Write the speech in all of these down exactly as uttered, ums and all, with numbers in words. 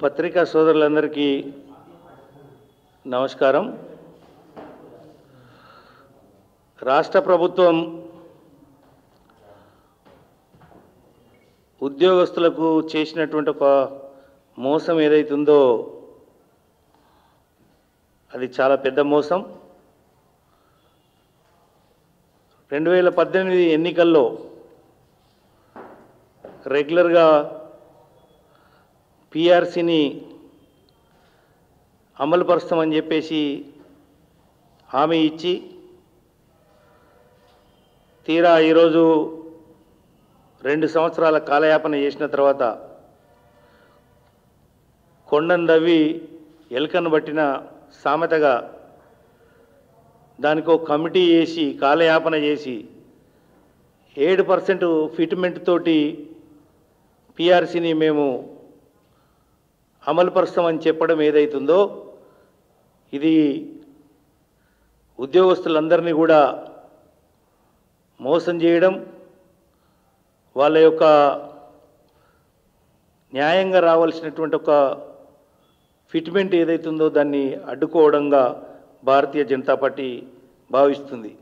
పత్రికా సోదరులందరికీ నమస్కారం. రాష్ట్ర ప్రభుత్వం ఉద్యోగస్తులకు చేసినటువంటి ఒక మోసం ఏదైతుందో అది చాలా పెద్ద మోసం. రెండు వేల పద్దెనిమిది ఎన్నికల్లో రెగ్యులర్గా పిఆర్సీని అమలుపరుస్తామని చెప్పేసి హామీ ఇచ్చి తీరా ఈరోజు రెండు సంవత్సరాల కాలయాపన చేసిన తర్వాత కొండను దవ్వి ఎలుకను పట్టిన సామెతగా దానికి ఒక కమిటీ వేసి కాలయాపన చేసి ఏడు పర్సెంట్ ఫిట్మెంట్ తోటి పిఆర్సీని మేము అమలుపరుస్తామని చెప్పడం ఏదైతుందో ఇది ఉద్యోగస్తులందరినీ కూడా మోసం చేయడం, వాళ్ళ యొక్క న్యాయంగా రావాల్సినటువంటి ఒక ఫిట్మెంట్ ఏదైతుందో దాన్ని అడ్డుకోవడంగా భారతీయ జనతా పార్టీ భావిస్తుంది.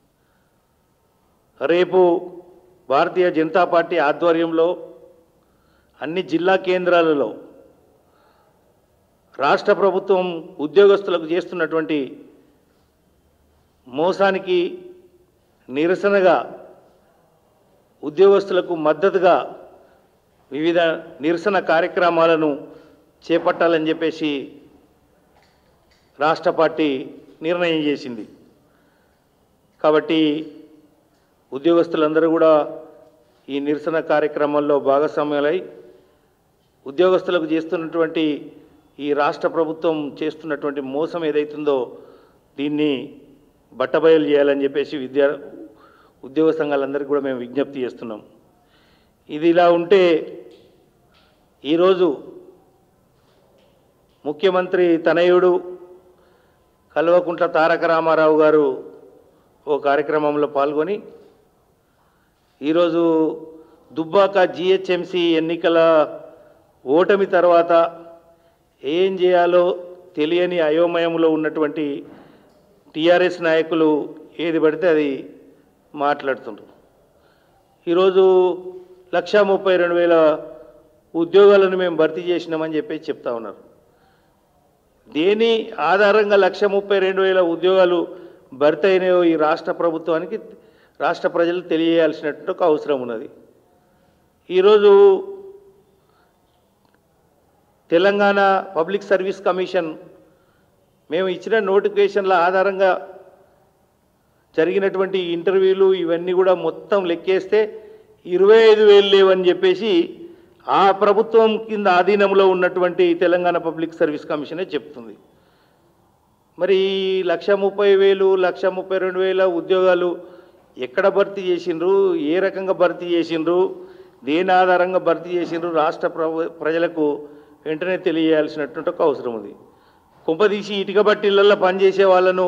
రేపు భారతీయ జనతా పార్టీ ఆధ్వర్యంలో అన్ని జిల్లా కేంద్రాలలో రాష్ట్ర ప్రభుత్వం ఉద్యోగస్తులకు చేస్తున్నటువంటి మోసానికి నిరసనగా ఉద్యోగస్తులకు మద్దతుగా వివిధ నిరసన కార్యక్రమాలను చేపట్టాలని చెప్పేసి రాష్ట్ర పార్టీ నిర్ణయం చేసింది. కాబట్టి ఉద్యోగస్తులందరూ కూడా ఈ నిరసన కార్యక్రమాల్లో భాగస్వామ్యాలై ఉద్యోగస్తులకు చేస్తున్నటువంటి ఈ రాష్ట్ర ప్రభుత్వం చేస్తున్నటువంటి మోసం ఏదైతుందో దీన్ని బట్టబయలు చేయాలని చెప్పేసి విద్యా ఉద్యోగ సంఘాలందరికీ కూడా మేము విజ్ఞప్తి చేస్తున్నాం. ఇది ఇలా ఉంటే ఈరోజు ముఖ్యమంత్రి తనయుడు కల్వకుంట్ల తారక రామారావు గారు ఓ కార్యక్రమంలో పాల్గొని ఈరోజు దుబ్బాక జిహెచ్ఎంసి ఎన్నికల ఓటమి తర్వాత ఏం చేయాలో తెలియని అయోమయంలో ఉన్నటువంటి టీఆర్ఎస్ నాయకులు ఏది పడితే అది మాట్లాడుతుండ్రు. ఈరోజు లక్షా ముప్పై రెండు వేల ఉద్యోగాలను మేము భర్తీ చేసినామని చెప్పేసి చెప్తా ఉన్నారు. దేని ఆధారంగా లక్ష ముప్పై రెండు వేల ఉద్యోగాలు భర్తీ అయినాయో ఈ రాష్ట్ర ప్రభుత్వానికి రాష్ట్ర ప్రజలు తెలియజేయాల్సినటువంటి ఒక అవసరం ఉన్నది. ఈరోజు తెలంగాణ పబ్లిక్ సర్వీస్ కమిషన్ మేము ఇచ్చిన నోటిఫికేషన్ల ఆధారంగా జరిగినటువంటి ఇంటర్వ్యూలు ఇవన్నీ కూడా మొత్తం లెక్కేస్తే ఇరవై ఐదు వేలు లేవని చెప్పేసి ఆ ప్రభుత్వం కింద ఆధీనంలో ఉన్నటువంటి తెలంగాణ పబ్లిక్ సర్వీస్ కమిషనే చెప్తుంది. మరి లక్ష ముప్పై వేలు లక్ష ముప్పై రెండు వేల ఉద్యోగాలు ఎక్కడ భర్తీ చేసిండ్రు, ఏ రకంగా భర్తీ చేసిండ్రు, దేని ఆధారంగా భర్తీ చేసిండ్రు రాష్ట్ర ప్రజలకు వెంటనే తెలియజేయాల్సినటువంటి ఒక అవసరం ఉంది. కుంపదీసి ఇటుక బట్టీలలో పనిచేసే వాళ్ళను,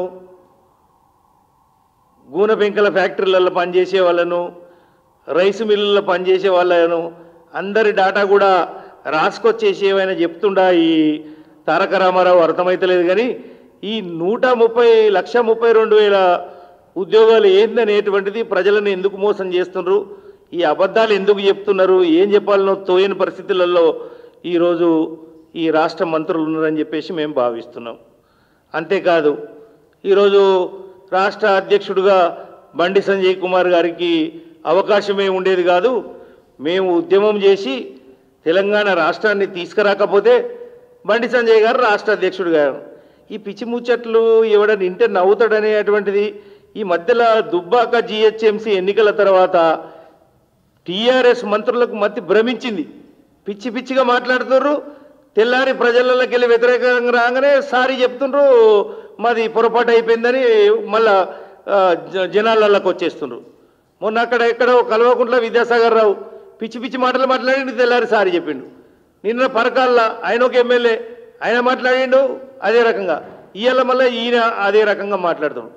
గూనె పెంకల ఫ్యాక్టరీలలో పనిచేసే వాళ్ళను, రైస్ మిల్లుల్లో పనిచేసే వాళ్ళను అందరి డాటా కూడా రాసుకొచ్చేసి ఏమైనా చెప్తుండా ఈ తారక రామారావు అర్థమవుతలేదు. కానీ ఈ నూట ముప్పై లక్ష ముప్పై రెండు వేల ఉద్యోగాలు ఏందనేటువంటిది ప్రజలను ఎందుకు మోసం చేస్తున్నారు, ఈ అబద్ధాలు ఎందుకు చెప్తున్నారు, ఏం చెప్పాలనో తోయని పరిస్థితులలో ఈరోజు ఈ రాష్ట్ర మంత్రులు ఉన్నారని చెప్పేసి మేము భావిస్తున్నాం. అంతేకాదు ఈరోజు రాష్ట్ర అధ్యక్షుడిగా బండి సంజయ్ కుమార్ గారికి అవకాశమే ఉండేది కాదు. మేము ఉద్యమం చేసి తెలంగాణ రాష్ట్రాన్ని తీసుకురాకపోతే బండి సంజయ్ గారు రాష్ట్ర అధ్యక్షుడు గారు. ఈ పిచ్చి ముచ్చట్లు ఎవడని ఇంటే నవ్వుతాడనేటువంటిది ఈ మధ్యలో దుబ్బాక జిహెచ్ఎంసీ ఎన్నికల తర్వాత టీఆర్ఎస్ మంత్రులకు మతి భ్రమించింది. పిచ్చి పిచ్చిగా మాట్లాడుతున్నారు. తెల్లారి ప్రజలకి వెళ్ళి వ్యతిరేకంగా రాగానే సారీ చెప్తుండ్రు, మాది పొరపాటు అయిపోయిందని మళ్ళా జనాలలోకి వచ్చేస్తుండ్రు. మొన్న అక్కడ ఎక్కడో కల్వకుంట్ల విద్యాసాగర్ రావు పిచ్చి పిచ్చి మాటలు మాట్లాడి తెల్లారి సారీ చెప్పిండు. నిన్న పరకాల్లో ఆయన ఒక ఎమ్మెల్యే ఆయన మాట్లాడిండు అదే రకంగా, ఇవాళ మళ్ళీ ఈయన అదే రకంగా మాట్లాడుతున్నాడు.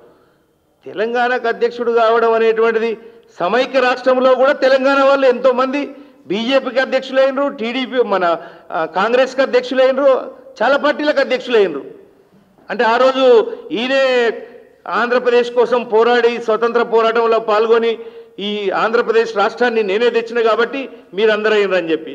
తెలంగాణకు అధ్యక్షుడు కావడం అనేటువంటిది సమైక్య రాష్ట్రంలో కూడా తెలంగాణ వాళ్ళు ఎంతోమంది బీజేపీకి అధ్యక్షులైనరు, టీడీపీ మన కాంగ్రెస్కి అధ్యక్షులైనరు, చాలా పార్టీలకు అధ్యక్షులైనరు. అంటే ఆ రోజు ఈయనే ఆంధ్రప్రదేశ్ కోసం పోరాడి స్వతంత్ర పోరాటంలో పాల్గొని ఈ ఆంధ్రప్రదేశ్ రాష్ట్రాన్ని నేనే తెచ్చిన కాబట్టి మీరందరూ అయినరని చెప్పి.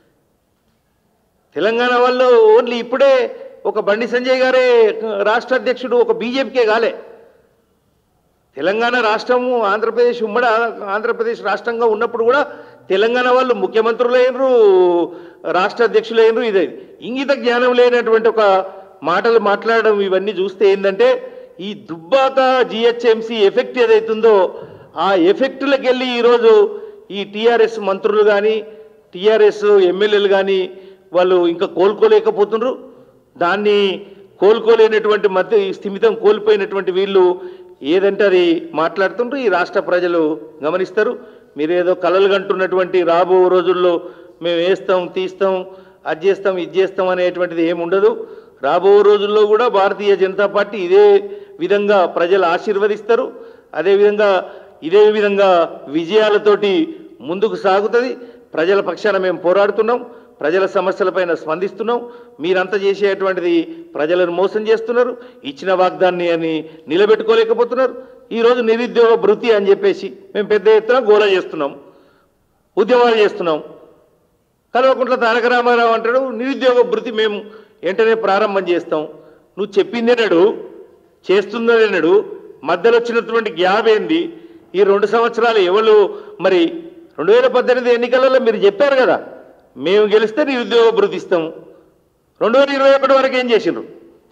తెలంగాణ వాళ్ళు ఓన్లీ ఇప్పుడే ఒక బండి సంజయ్ గారే రాష్ట్ర అధ్యక్షుడు, ఒక బీజేపీకే కాలే. తెలంగాణ రాష్ట్రము ఆంధ్రప్రదేశ్ ఉమ్మడి ఆంధ్రప్రదేశ్ రాష్ట్రంగా ఉన్నప్పుడు కూడా తెలంగాణ వాళ్ళు ముఖ్యమంత్రులు అయినరు, రాష్ట్ర అధ్యక్షులు అయినరు. ఇదే ఇంగిత జ్ఞానం లేనటువంటి ఒక మాటలు మాట్లాడడం ఇవన్నీ చూస్తే ఏంటంటే ఈ దుబ్బాక జిహెచ్ఎంసీ ఎఫెక్ట్ ఏదైతుందో ఆ ఎఫెక్ట్లకు వెళ్ళి ఈరోజు ఈ టీఆర్ఎస్ మంత్రులు కానీ టీఆర్ఎస్ ఎమ్మెల్యేలు కానీ వాళ్ళు ఇంకా కోలుకోలేకపోతున్నారు. దాన్ని కోలుకోలేనటువంటి మధ్య స్థిమితం కోల్పోయినటువంటి వీళ్ళు ఏదంటే అది మాట్లాడుతుండ్రు. ఈ రాష్ట్ర ప్రజలు గమనిస్తారు. మీరేదో కలలు కంటున్నటువంటి రాబో రోజుల్లో మేము వేస్తాం తీస్తాం అది చేస్తాం ఇది చేస్తాం అనేటువంటిది ఏముండదు. రాబో రోజుల్లో కూడా భారతీయ జనతా పార్టీ ఇదే విధంగా ప్రజలు ఆశీర్వదిస్తారు. అదేవిధంగా ఇదే విధంగా విజయాలతోటి ముందుకు సాగుతుంది. ప్రజల పక్షాన మేము పోరాడుతున్నాం, ప్రజల సమస్యలపైన స్పందిస్తున్నాం. మీరంతా చేసేటువంటిది ప్రజలను మోసం చేస్తున్నారు, ఇచ్చిన వాగ్దాన్ని అని నిలబెట్టుకోలేకపోతున్నారు. ఈరోజు నిరుద్యోగ భృతి అని చెప్పేసి మేము పెద్ద ఎత్తున గోల చేస్తున్నాం, ఉద్యమాలు చేస్తున్నాం. కల్వకుంట్ల తారక రామారావు అంటాడు నిరుద్యోగ భృతి మేము వెంటనే ప్రారంభం చేస్తాం. నువ్వు చెప్పిందేనాడు, చేస్తుందనేనాడు, మధ్యలో వచ్చినటువంటి గ్యాప్ ఏంది? ఈ రెండు సంవత్సరాలు ఎవరు మరి రెండు వేల పద్దెనిమిది ఎన్నికలలో మీరు చెప్పారు కదా మేము గెలిస్తే నిరుద్యోగ భృతి ఇస్తాము. రెండు వేల ఇరవై ఒకటి వరకు ఏం చేసిండ్రు?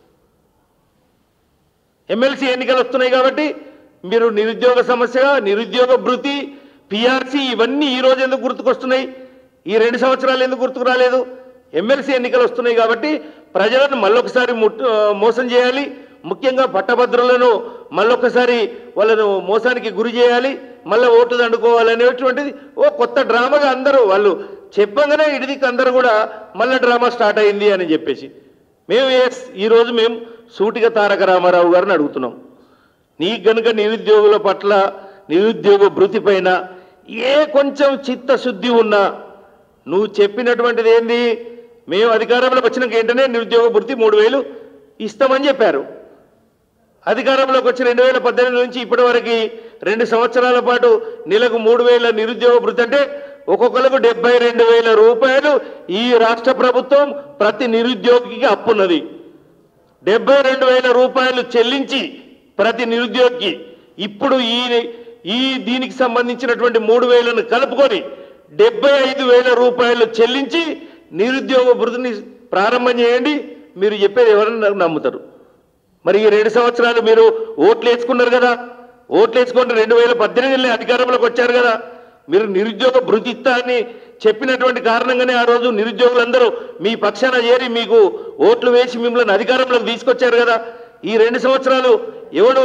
ఎమ్మెల్సీ ఎన్నికలు వస్తున్నాయి కాబట్టి మీరు నిరుద్యోగ సమస్యగా నిరుద్యోగ భృతి పిఆర్సీ ఇవన్నీ ఈరోజు ఎందుకు గుర్తుకొస్తున్నాయి? ఈ రెండు సంవత్సరాలు ఎందుకు గుర్తుకు రాలేదు? ఎమ్మెల్సీ ఎన్నికలు వస్తున్నాయి కాబట్టి ప్రజలను మళ్ళొకసారి ముట్ మోసం చేయాలి, ముఖ్యంగా పట్టభద్రులను మళ్ళొకసారి వాళ్ళను మోసానికి గురి చేయాలి, మళ్ళీ ఓటు దండుకోవాలనేటువంటిది ఓ కొత్త డ్రామాగా అందరూ వాళ్ళు చెప్పగానే ఇడిదికి అందరూ కూడా మళ్ళీ డ్రామా స్టార్ట్ అయింది అని చెప్పేసి మేము ఎస్ ఈరోజు మేము సూటిగా తారక రామారావు గారిని అడుగుతున్నాం. నీకు కనుక నిరుద్యోగుల పట్ల నిరుద్యోగ భృతి పైన ఏ కొంచెం చిత్తశుద్ధి ఉన్నా నువ్వు చెప్పినటువంటిది ఏంది? మేము అధికారంలోకి వచ్చినాక ఏంటనే నిరుద్యోగ భృతి మూడు వేలు ఇస్తామని చెప్పారు. అధికారంలోకి వచ్చి రెండు వేల పద్దెనిమిది నుంచి ఇప్పటి వరకు రెండు సంవత్సరాల పాటు నెలకు మూడు వేల నిరుద్యోగ భృతి అంటే ఒక్కొక్కరికి డెబ్బై రెండు వేల రూపాయలు ఈ రాష్ట్ర ప్రభుత్వం ప్రతి నిరుద్యోగికి అప్పున్నది. డెబ్బై రెండు వేల రూపాయలు చెల్లించి ప్రతి నిరుద్యోగికి ఇప్పుడు ఈ ఈ దీనికి సంబంధించినటువంటి మూడు వేలను కలుపుకొని డెబ్బై ఐదు వేల రూపాయలు చెల్లించి నిరుద్యోగ భృతిని ప్రారంభం చేయండి. మీరు చెప్పేది ఎవరైనా నమ్ముతారు? మరి ఈ రెండు సంవత్సరాలు మీరు ఓట్లు వేసుకున్నారు కదా, ఓట్లు వేసుకుంటే రెండు వేల పద్దెనిమిదిలో అధికారంలోకి వచ్చారు కదా, మీరు నిరుద్యోగ భృతి ఇస్తా అని చెప్పినటువంటి కారణంగానే ఆ రోజు నిరుద్యోగులందరూ మీ పక్షాన చేరి మీకు ఓట్లు వేసి మిమ్మల్ని అధికారంలోకి తీసుకొచ్చారు కదా. ఈ రెండు సంవత్సరాలు ఎవడు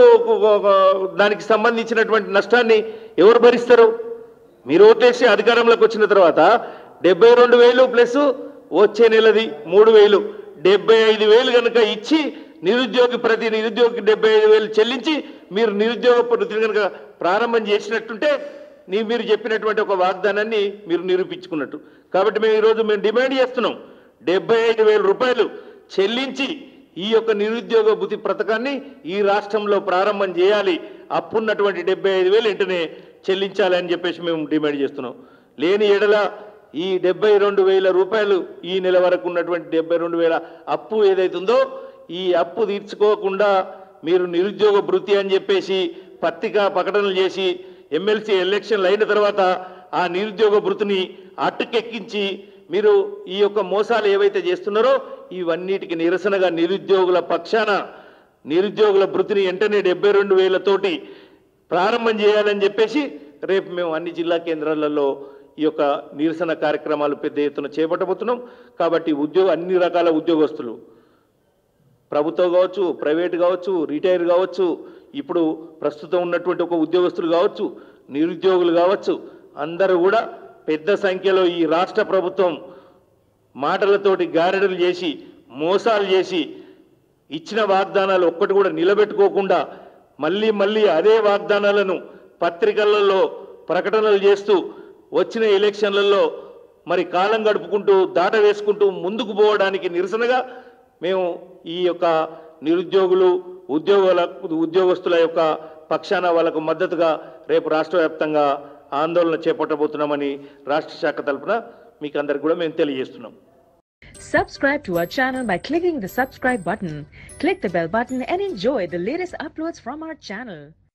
దానికి సంబంధించినటువంటి నష్టాన్ని ఎవరు భరిస్తారు? మీరు ఓట్లేసి అధికారంలోకి వచ్చిన తర్వాత డెబ్బై రెండు వేలు ప్లస్ వచ్చే నెలది మూడు వేలు డెబ్బై ఐదు వేలు కనుక ఇచ్చి నిరుద్యోగి ప్రతి నిరుద్యోగికి డెబ్బై ఐదు వేలు చెల్లించి మీరు నిరుద్యోగ వృత్తిని కనుక ప్రారంభం చేసినట్టుంటే నీ మీరు చెప్పినటువంటి ఒక వాగ్దానాన్ని మీరు నిరూపించుకున్నట్టు. కాబట్టి మేము ఈరోజు మేము డిమాండ్ చేస్తున్నాం, డెబ్బై ఐదు వేల రూపాయలు చెల్లించి ఈ యొక్క నిరుద్యోగ భృతి పథకాన్ని ఈ రాష్ట్రంలో ప్రారంభం చేయాలి. అప్పున్నటువంటి డెబ్బై ఐదు వేలు వెంటనే చెల్లించాలి అని చెప్పేసి మేము డిమాండ్ చేస్తున్నాం. లేని ఎడల ఈ డెబ్బై రెండు వేల రూపాయలు ఈ నెల వరకు ఉన్నటువంటి డెబ్బై రెండు వేల అప్పు ఏదైతుందో ఈ అప్పు తీర్చుకోకుండా మీరు నిరుద్యోగ భృతి అని చెప్పేసి పత్రికా ప్రకటనలు చేసి ఎమ్మెల్సీ ఎలక్షన్లు అయిన తర్వాత ఆ నిరుద్యోగ భృతిని అట్టుకెక్కించి మీరు ఈ యొక్క మోసాలు ఏవైతే చేస్తున్నారో ఇవన్నిటికి నిరసనగా నిరుద్యోగుల పక్షాన నిరుద్యోగుల భృతిని వెంటనే డెబ్బై రెండు వేలతోటి ప్రారంభం చేయాలని చెప్పేసి రేపు మేము అన్ని జిల్లా కేంద్రాలలో ఈ యొక్క నిరసన కార్యక్రమాలు పెద్ద ఎత్తున చేపట్టబోతున్నాం. కాబట్టి ఉద్యోగ అన్ని రకాల ఉద్యోగస్తులు ప్రభుత్వం కావచ్చు, ప్రైవేట్ కావచ్చు, రిటైర్ కావచ్చు, ఇప్పుడు ప్రస్తుతం ఉన్నటువంటి ఒక ఉద్యోగస్తులు కావచ్చు, నిరుద్యోగులు కావచ్చు, అందరూ కూడా పెద్ద సంఖ్యలో ఈ రాష్ట్ర ప్రభుత్వం మాటలతోటి గారెడలు చేసి మోసాలు చేసి ఇచ్చిన వాగ్దానాలు ఒక్కటి కూడా నిలబెట్టుకోకుండా మళ్ళీ మళ్ళీ అదే వాగ్దానాలను పత్రికలలో ప్రకటనలు చేస్తూ వచ్చిన ఎలక్షన్లలో మరి కాలం గడుపుకుంటూ దాట వేసుకుంటూ ముందుకు పోవడానికి నిరసనగా మేము ఈ యొక్క నిరుద్యోగులు ఉద్యోగుల ఉద్యోగస్తుల యొక్క పక్షాన వాళ్ళకు మద్దతుగా రేపు రాష్ట్ర వ్యాప్తంగా ఆందోళన చేపట్టబోతున్నామని రాష్ట్ర శాఖ తరపున మీకు అందరికి కూడా మేము తెలియజేస్తున్నాం. Subscribe to our channel by clicking the subscribe button. Click the bell button and enjoy the latest uploads from our channel.